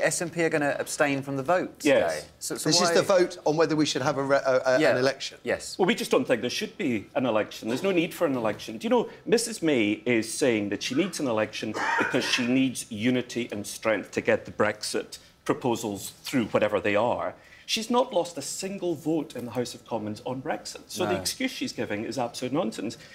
SNP are going to abstain from the vote today. So this is the vote on whether we should have an election. Yes. Well, we just don't think there should be an election. There's no need for an election. Do you know, Mrs May is saying that she needs an election because she needs unity and strength to get the Brexit proposals through, whatever they are. She's not lost a single vote in the House of Commons on Brexit. So the excuse she's giving is absolute nonsense.